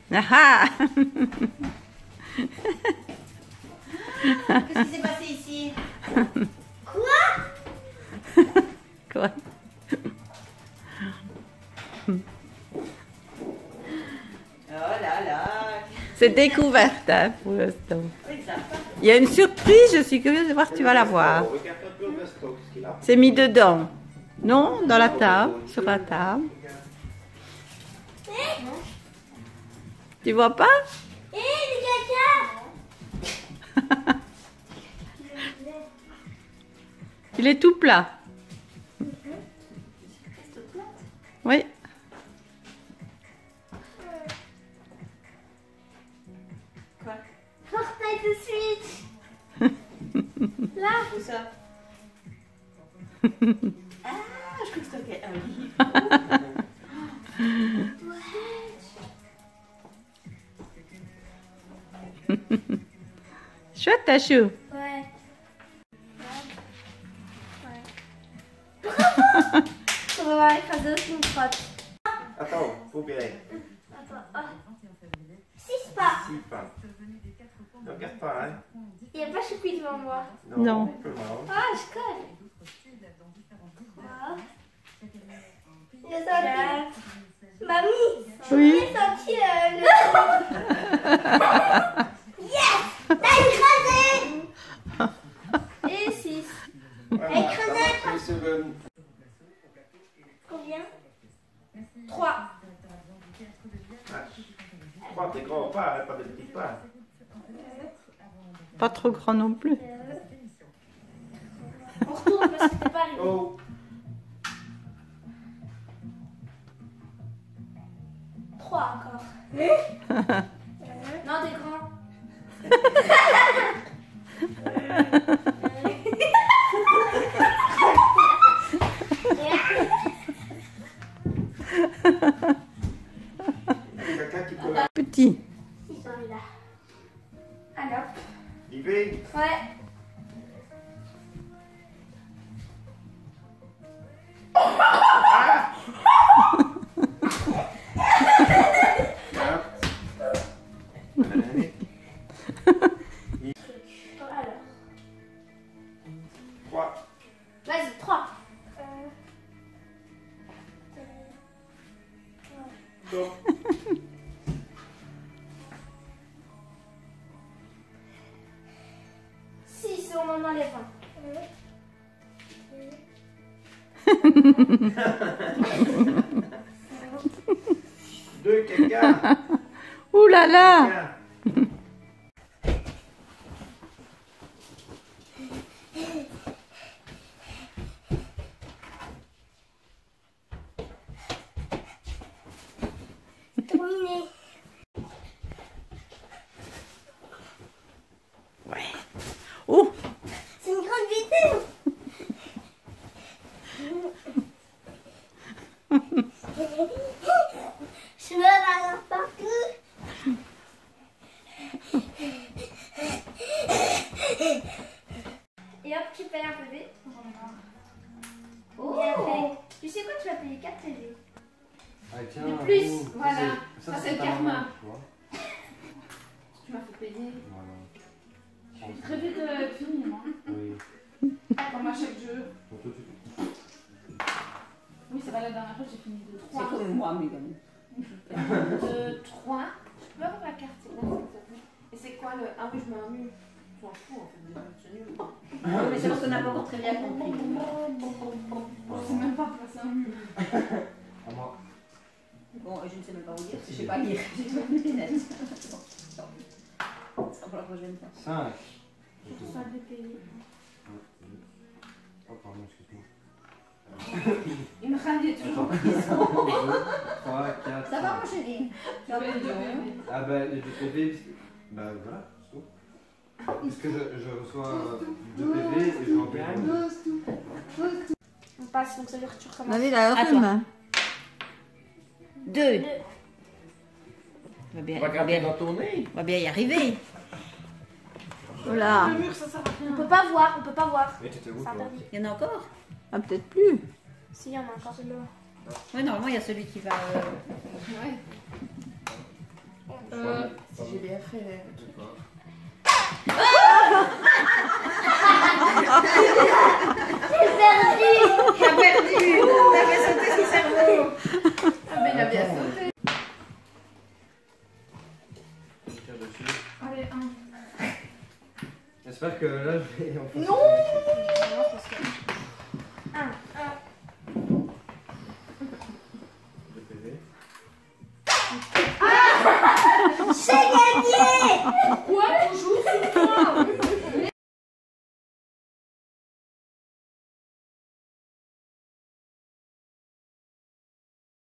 Ah ah. Qu'est-ce qui s'est passé ici? Quoi? Oh là là. C'est découverte hein, pour l'instant. Oui, ça va. Il y a une surprise, je suis curieuse de voir si tu vas la voir. C'est mis dedans. Non, dans la table, sur la table. Tu vois pas? Il est tout plat. Oui. Quoi? Fortnite de Switch. Là. Où ça? Ah, je crois que c'était un livre. Chouette ta chou. Ouais. On va voir écraser aussi une crotte. Attends, probier. Attends. Oh. 6 pas. Si pas. Ne regarde pas, hein. Il n'y a pas choupi devant moi. Non. Un peu marrant. Ah, je colle. Voilà. J'ai senti. Mamie, Oui. j'ai senti le... Yes! T'as écrasé! Et 6. Voilà, Écrasé. ça marche sur Combien? 3. 3 des grands pas, hein, pas des petits pas. Pas trop grand non plus. On retourne parce que t'es pas arrivé. Oh, 3 encore. Non, des grands. il y a quelqu'un qui peut Petit. Ils sont là. Alors. y aller. Ouais. Allez. Alors. 3. Vas-y, 3. Go. 6, on en enlève un. Deux, quelqu'un. Ouh là là. Quelqu'un. Terminé. Ouais. Oh. C'est une grande vitesse. Je me balance partout. Et hop, tu payes un PV. Oh. Bien fait. Tu sais quoi, tu vas payer 4 PV. Ah, tiens, De plus, oh, voilà. Ça, c'est le ta karma. maman, tu vois. Tu m'as fait payer. Voilà. Je suis très vite finir, moi. Oui. Comme à chaque jeu. Pour tout de suite. Oui, c'est vrai, la dernière fois, j'ai fini de 3. C'est comme moi, Mégane. De 3. Je peux avoir la carte, c'est quoi? Et c'est quoi le. Ah oui, je mets un nul. Je m'en fous en fait, c'est nul. Mais c'est parce qu'on n'a pas encore très bien compris. Je sais même pas faire un nul. À moi. Bon, je ne sais même pas où lire, je ne sais pas lire. J'ai pas mes lunettes. Ça pour la prochaine fois. 5. Je sens de payer. Oh, pardon, excuse-moi. Il me ramenait toujours. 1, 2, 3, 4. Ça va, mon chéri? Tu vas être de Ah, bah, les 2 PV. Bah, voilà, c'est tout. Parce que je reçois 2 PV et je remplis un. On passe, donc ça veut dire que tu recommences. Vas-y, là, rhume. 2. On ton nez. va bien y arriver. Voilà. Le mur, ça sert à rien. On peut pas voir, on peut pas voir. Mais tu étais où, C'est toi? interdit. Il y en a encore? Ah, peut-être plus. Si, il y en a encore. Oui, normalement, il y a celui qui va. Ouais. Si j'ai bien fait. J'ai perdu. T'as fait sauter son cerveau. Ah mais il a bien sauté. Tire dessus. Allez, un. J'espère que là je vais en faire. Non, parce que... Un. Deux PV. J'ai gagné. Quoi? On joue sur toi.